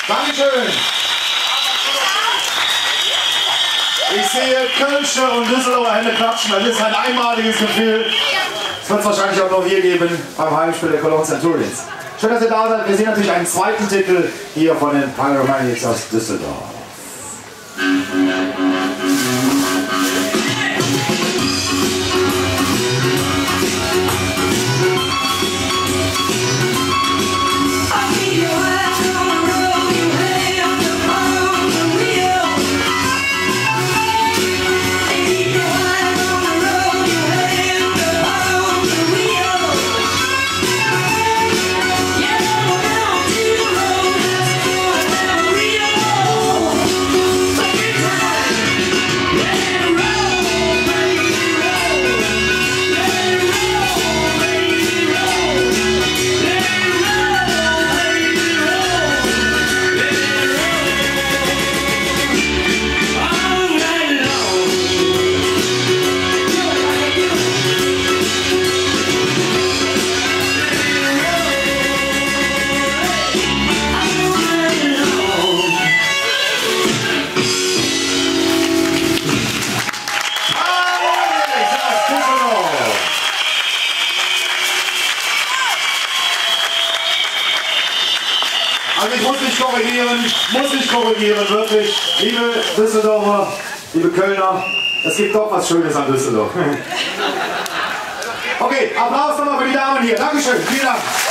Dankeschön. Ich sehe Kölsche und Düsseldorfer Hände klatschen. Das ist ein einmaliges Gefühl. Das wird es wahrscheinlich auch noch hier geben beim Heimspiel der Cologne Centurions. Schön, dass ihr da seid. Wir sehen natürlich einen zweiten Titel hier von den Pyromaniacs aus Düsseldorf. Also ich muss nicht korrigieren, wirklich. Liebe Düsseldorfer, liebe Kölner, es gibt doch was Schönes an Düsseldorf. Okay, Applaus nochmal für die Damen hier. Dankeschön, vielen Dank.